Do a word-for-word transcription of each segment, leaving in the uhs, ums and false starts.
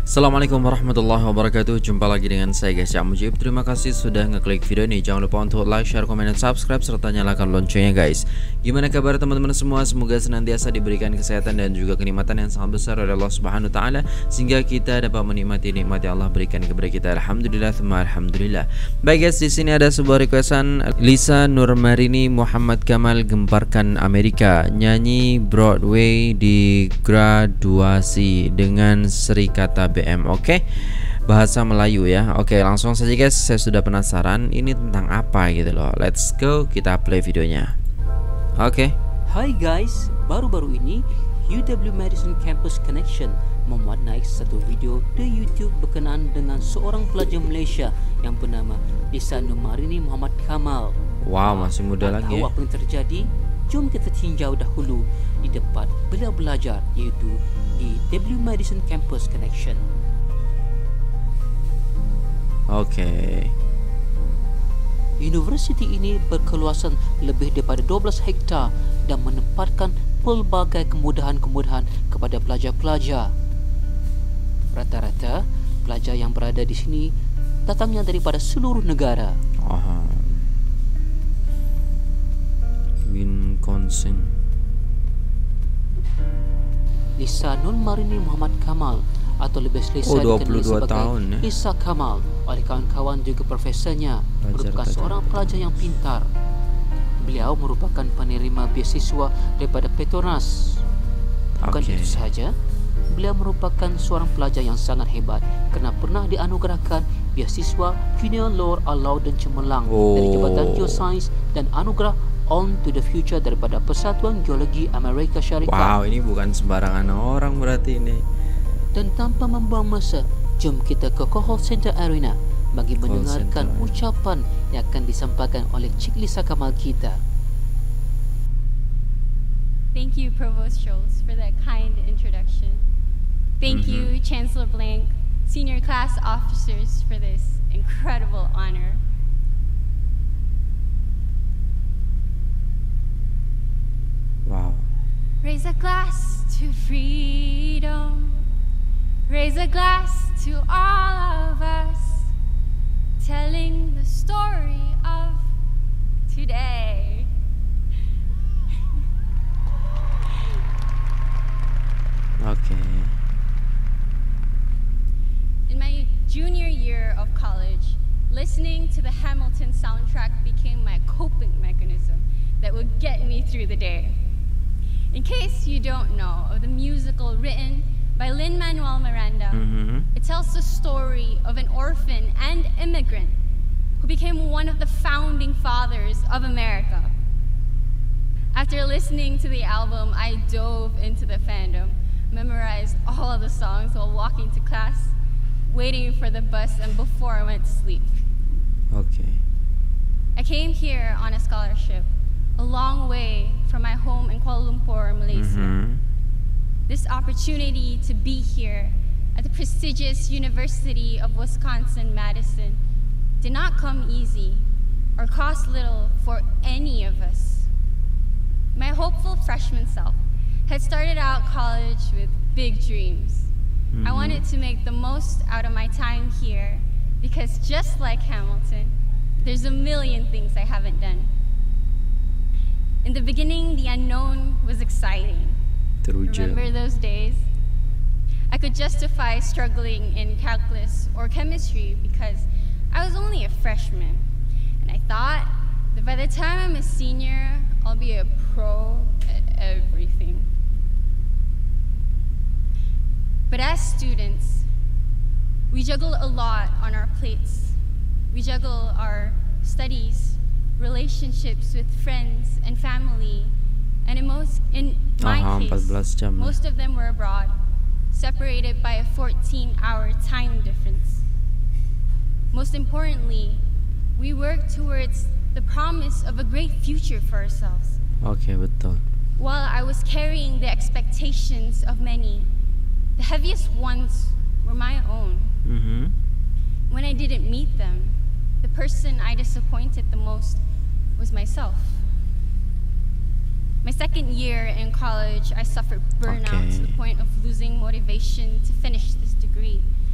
Assalamualaikum warahmatullahi wabarakatuh. Jumpa lagi dengan saya guys, Cak Mujib. Terima kasih sudah ngeklik video ini. Jangan lupa untuk like, share, komen, dan subscribe serta nyalakan loncengnya guys. Gimana kabar teman-teman semua? Semoga senantiasa diberikan kesehatan dan juga kenikmatan yang sangat besar oleh Allah Subhanahu wa taala sehingga kita dapat menikmati nikmat yang Allah berikan kepada kita. Alhamdulillah, tsumma alhamdulillah. Baik guys, di sini ada sebuah requestan Lisa Nurmarini Muhammad Kamal Gemparkan Amerika, nyanyi Broadway di graduasi dengan Serikata B M. Oke, bahasa Melayu ya. Oke, langsung saja guys, saya sudah penasaran ini tentang apa gitu loh. Let's go, kita play videonya. Oke. Hai guys, baru-baru ini U W Madison Campus Connection memuat naik satu video di YouTube berkenaan dengan seorang pelajar Malaysia yang bernama Lisa Nurmarini Muhammad Kamal. Wow, masih muda Nak lagi tahu ya. apa yang terjadi? Jom kita tinjau dahulu di tempat beliau belajar, iaitu di W Madison Campus Connection. Oke. Universiti ini berkeluasan lebih daripada dua belas hektar dan menempatkan pelbagai kemudahan-kemudahan kepada pelajar-pelajar. Rata-rata pelajar yang berada di sini datangnya daripada seluruh negara. Aha. Wisconsin. Lisa Nurmarini Muhammad Kamal atau lebih selesa Oh, dua dikenali puluh dua sebagai tahun, ya? Lisa Kamal oleh kawan-kawan juga profesornya, Pelajar merupakan pelajar. seorang pelajar yang pintar. Beliau merupakan penerima beasiswa daripada Petronas. Bukan Oke. itu sahaja, beliau merupakan seorang pelajar yang sangat hebat kerana pernah dianugerahkan beasiswa Junior Lower Allowance Cemerlang Oh. dari Jabatan Geosains dan anugerah On to the Future daripada Persatuan Geologi Amerika Syarikat. Wow, ini bukan sembarangan orang berarti ini. Dan tanpa membuang masa, jom kita ke Call Center Arena bagi Call mendengarkan Center. ucapan yang akan disampaikan oleh Cik Lisa Kamal kita. Thank you, Provost Schultz, for that kind introduction. Thank Mhm. you, Chancellor Blank, senior class officers, for this incredible honor. Wow. Raise a glass to freedom. Raise a glass to all of us, telling the story of today. Oke. In my junior year of college, listening to the Hamilton soundtrack became my coping mechanism that would get me through the day. In case you don't know of the musical written by Lin-Manuel Miranda, Mhm. it tells the story of an orphan and immigrant who became one of the founding fathers of America. After listening to the album, I dove into the fandom, memorized all of the songs while walking to class, waiting for the bus, and before I went to sleep. Oke. I came here on a scholarship, a long way from my home in Kuala Lumpur, Malaysia. Mhm. This opportunity to be here at the prestigious University of Wisconsin-Madison did not come easy or cost little for any of us. My hopeful freshman self had started out college with big dreams. I Mhm. wanted to make the most out of my time here because just like Hamilton, there's a million things I haven't done. In the beginning, the unknown was exciting. Teruja. Remember those days? I could justify struggling in calculus or chemistry because I was only a freshman. And I thought that by the time I'm a senior, I'll be a pro at everything. But as students, we juggle a lot on our plates. We juggle our studies, relationships with friends and family, and in most, in my Aha, case, empat belas jam ya. most of them were abroad, separated by a fourteen hour time difference. Most importantly, we work towards the promise of a great future for ourselves. Oke, betul. While I was carrying the expectations of many, the heaviest ones were my own. Mhm. When I didn't meet them, the person I disappointed the most was myself. My second year in college, I suffered burnout Okay. to the point of losing motivation to finish this degree.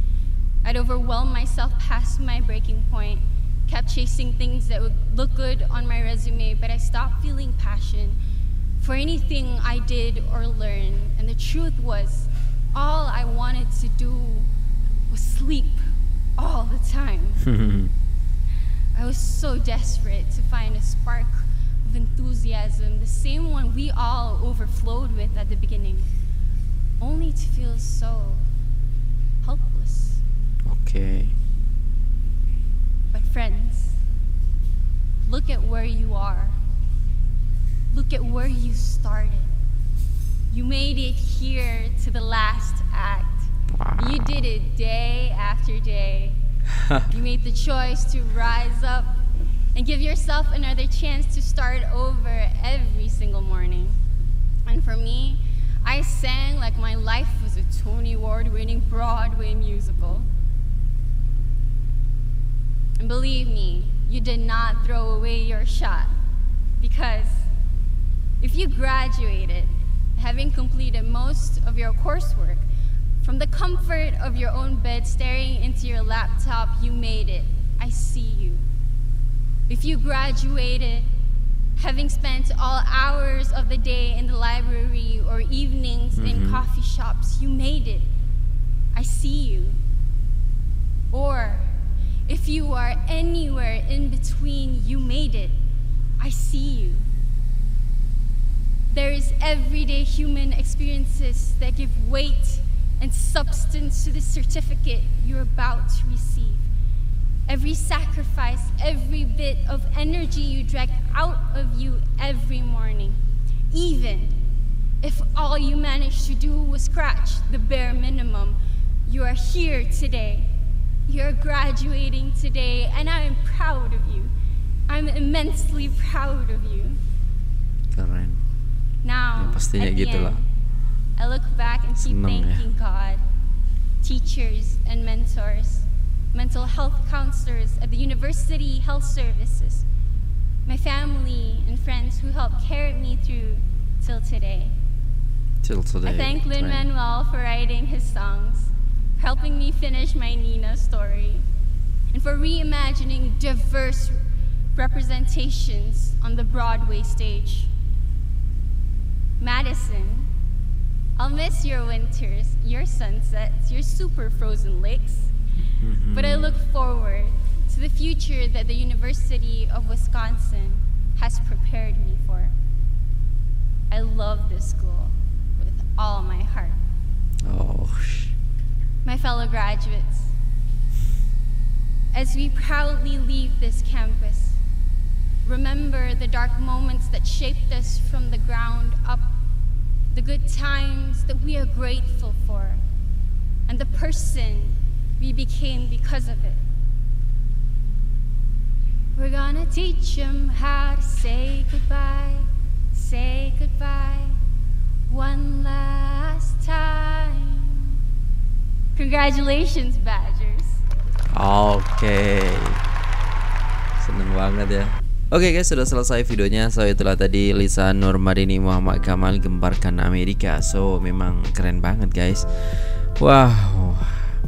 I'd overwhelm myself past my breaking point, kept chasing things that would look good on my resume, but I stopped feeling passion for anything I did or learned. And the truth was, all I wanted to do was sleep all the time. I was so desperate to find a spark of enthusiasm, the same one we all overflowed with at the beginning, only to feel so helpless. Okay. But friends, look at where you are. Look at where you started. You made it here to the last act. Wow. You did it day after day. You made the choice to rise up and give yourself another chance to start over every single morning. And for me, I sang like my life was a Tony Award-winning Broadway musical. And believe me, you did not throw away your shot, because if you graduated having completed most of your coursework from the comfort of your own bed staring into your laptop, you made it. I see you. If you graduated having spent all hours of the day in the library or evenings mm-hmm. in coffee shops, you made it. I see you. Or if you are anywhere in between, you made it. I see you. There is everyday human experiences that give weight and substance to the certificate you're about to receive. Every sacrifice, every bit of energy you drag out of you every morning, even if all you managed to do was scratch the bare minimum, you are here today. You're graduating today, and I am proud of you. I'm immensely proud of you. Keren. Now, ya, pastinya at the gitu end, lah. I look back and keep Seneng thanking ya. God, teachers and mentors, mental health counselors at the University Health Services, my family and friends who helped carry me through till today. Till today. I thank Lin-Manuel for writing his songs, for helping me finish my Nina story, and for reimagining diverse representations on the Broadway stage. Madison, I'll miss your winters, your sunsets, your super frozen lakes, mm-hmm. but I look forward to the future that the University of Wisconsin has prepared me for. I love this school with all my heart. Oh. My fellow graduates, as we proudly leave this campus, remember the dark moments that shaped us from the ground up, the good times that we are grateful for, and the person we became because of it. We're gonna teach them how to say goodbye, say goodbye, one last time. Congratulations, Badgers. Oke, okay. Seneng banget ya. Oke okay guys, sudah selesai videonya. So itulah tadi Lisa Nurmarini Muhammad Kamal, Gembarkan Amerika. So memang keren banget guys. Wow,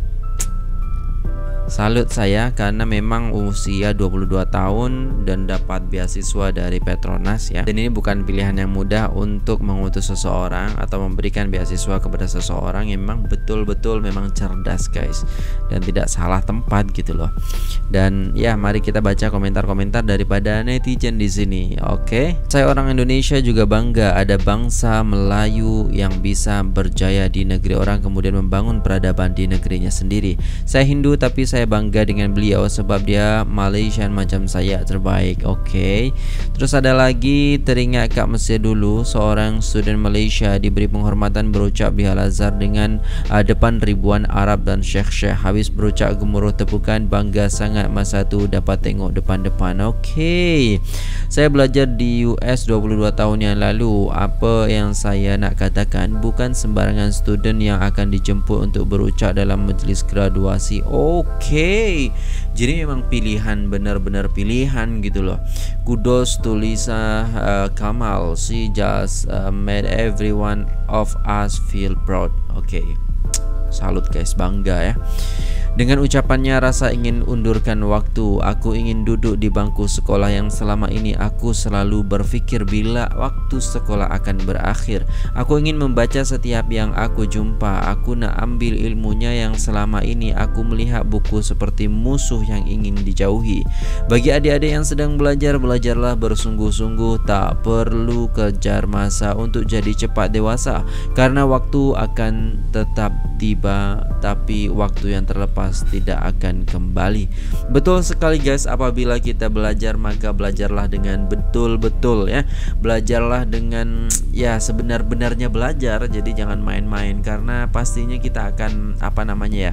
salut saya karena memang usia dua puluh dua tahun dan dapat beasiswa dari Petronas ya. Dan ini bukan pilihan yang mudah untuk mengutus seseorang atau memberikan beasiswa kepada seseorang yang memang betul-betul memang cerdas guys, dan tidak salah tempat gitu loh. Dan ya, mari kita baca komentar-komentar daripada netizen di sini. Oke, saya orang Indonesia juga bangga ada bangsa Melayu yang bisa berjaya di negeri orang kemudian membangun peradaban di negerinya sendiri. Saya Hindu tapi saya Saya bangga dengan beliau sebab dia Malaysian macam saya, terbaik. Oke, okay. Terus ada lagi, teringat kat Mesir dulu seorang student Malaysia diberi penghormatan berucap di Al-Azhar dengan uh, depan ribuan Arab dan syekh-syekh. Habis berucap gemuruh tepukan, bangga sangat masa tu dapat tengok depan-depan. Oke, okay. Saya belajar di U S dua puluh dua tahun yang lalu. Apa yang saya nak katakan, bukan sembarangan student yang akan dijemput untuk berucap dalam majlis graduasi. Oke, okay. Oke, okay. Jadi memang pilihan, benar-benar pilihan gitu loh. Kudos to Lisa uh, Kamal, she just uh, made everyone of us feel proud. Oke, okay. Salut guys, bangga ya. Dengan ucapannya rasa ingin undurkan waktu. Aku ingin duduk di bangku sekolah yang selama ini aku selalu berpikir bila waktu sekolah akan berakhir. Aku ingin membaca setiap yang aku jumpa. Aku nak ambil ilmunya yang selama ini aku melihat buku seperti musuh yang ingin dijauhi. Bagi adik-adik yang sedang belajar, belajarlah bersungguh-sungguh. Tak perlu kejar masa untuk jadi cepat dewasa, karena waktu akan tetap tiba, tapi waktu yang terlepas tidak akan kembali. Betul sekali guys, apabila kita belajar maka belajarlah dengan betul-betul ya. Belajarlah dengan ya sebenar-benarnya belajar. Jadi jangan main-main, karena pastinya kita akan apa namanya ya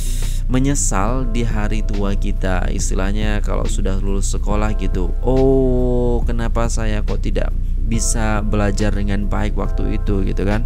menyesal di hari tua kita. Istilahnya kalau sudah lulus sekolah gitu, oh kenapa saya kok tidak bisa belajar dengan baik waktu itu gitu kan.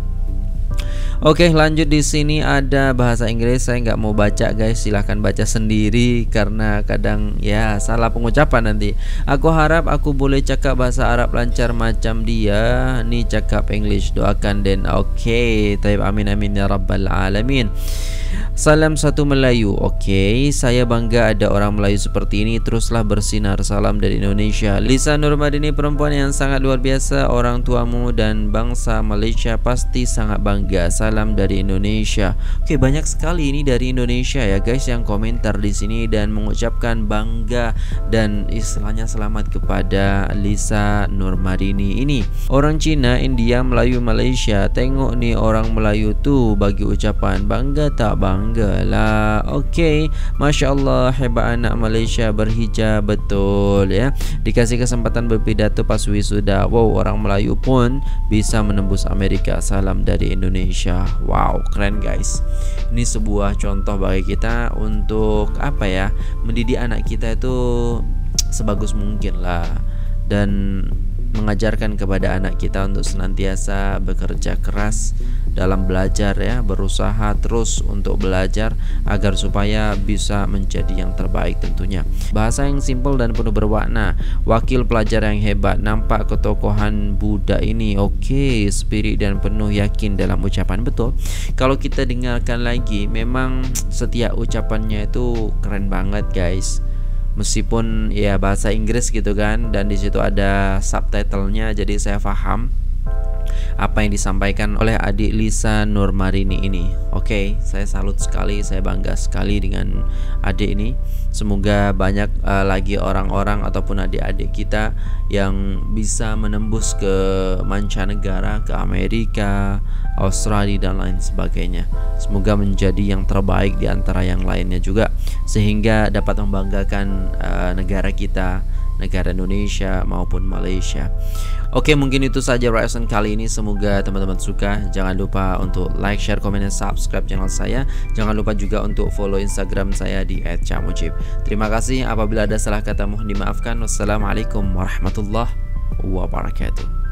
Oke, lanjut. Di sini ada bahasa Inggris. Saya nggak mau baca guys, silahkan baca sendiri karena kadang ya salah pengucapan nanti. Aku harap aku boleh cakap bahasa Arab lancar macam dia. Nih cakap English, doakan Den. Oke, taib, amin amin ya rabbal alamin. Salam satu Melayu. Oke, saya bangga ada orang Melayu seperti ini. Teruslah bersinar. Salam dari Indonesia. Lisa Nurmadini, perempuan yang sangat luar biasa. Orang tuamu dan bangsa Malaysia pasti sangat bangga. Salam dari Indonesia. Oke, banyak sekali ini dari Indonesia ya guys yang komentar di sini dan mengucapkan bangga dan istilahnya selamat kepada Lisa Nurmadini ini. Orang Cina, India, Melayu, Malaysia. Tengok nih orang Melayu tuh bagi ucapan bangga tak bangga lah. Oke, Masya Allah, hebat anak Malaysia berhijab. Betul ya, dikasih kesempatan berpidato pas wisuda. Wow, orang Melayu pun bisa menembus Amerika. Salam dari Indonesia. Wow, keren guys. Ini sebuah contoh bagi kita untuk apa ya, mendidik anak kita itu sebagus mungkin lah, dan mengajarkan kepada anak kita untuk senantiasa bekerja keras dalam belajar ya, berusaha terus untuk belajar agar supaya bisa menjadi yang terbaik tentunya. Bahasa yang simpel dan penuh berwarna. Wakil pelajar yang hebat, nampak ketokohan budak ini. Oke, spirit dan penuh yakin dalam ucapan. Betul, kalau kita dengarkan lagi memang setiap ucapannya itu keren banget guys. Meskipun ya bahasa Inggris gitu kan, dan di situ ada subtitlenya, jadi saya paham apa yang disampaikan oleh adik Lisa Nurmadini ini. Oke, saya salut sekali, saya bangga sekali dengan adik ini. Semoga banyak uh, lagi orang-orang ataupun adik-adik kita yang bisa menembus ke mancanegara, ke Amerika, Australia dan lain sebagainya. Semoga menjadi yang terbaik di antara yang lainnya juga, sehingga dapat membanggakan uh, negara kita, negara Indonesia maupun Malaysia. Oke, mungkin itu saja reaction kali ini. Semoga teman-teman suka. Jangan lupa untuk like, share, komen, dan subscribe channel saya. Jangan lupa juga untuk follow Instagram saya di et cak mujib. Terima kasih. Apabila ada salah kata mohon dimaafkan. Wassalamualaikum warahmatullahi wabarakatuh.